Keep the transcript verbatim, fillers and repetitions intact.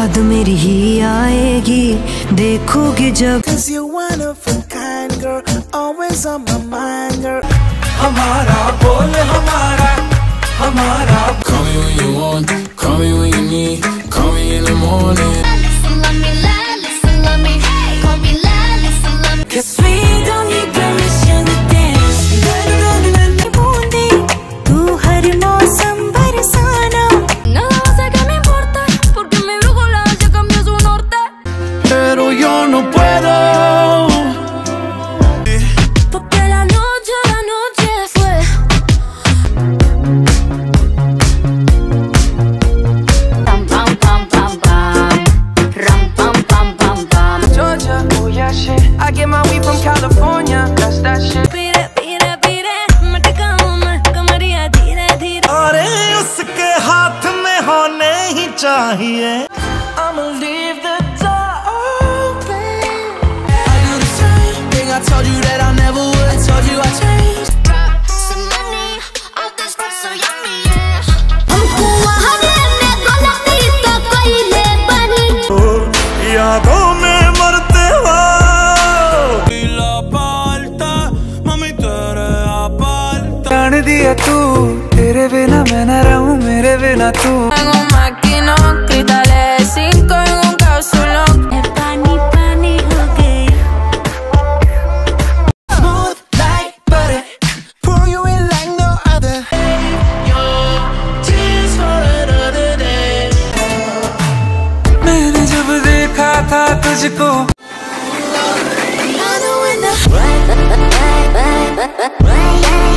याद मेरी ही आएगी देखोगे जब। Cause you're one of a kind girl, always on my mind girl. हमारा बोल हमारा हमारा। Call me when you want, call me when you need, call me in the morning. Listen, love me, listen, love me, call me, listen, love me. Cause we don't need permission to dance. तू हर मौसम Barsana. Nada más sé que me importa, porque mi brújula ya cambió su norte. Pero yo no puedo. Porque la noche, la noche fue. Pam pam pam pam pam, ram pam pam pam pam. Georgia, oh yeah shit. I get my weed from California, that's that shit. Pire pire pire, मटकाऊं मैं कमरिया धीरे धीरे। अरे उसके हाथ में होने ही चाहिए। I'ma leave the door open. I do the same thing I told you that I never would. I told you I changed. Drop some money off this rap so yummy, yeah. हमको वहाँ में गलती तो कोई ले बनी। यादों में मरते हो। पीला पालता मम्मी तेरे आपलता। जान दिया तू तेरे बिना मैं न रहूं मेरे बिना तू। En un maquinón, cristales de cinco en un cápsulón. पानी पानी हो गई। Smooth like butter, pour you in like no other. Tears for another day. मैंने जब देखा था तुझको। I know when the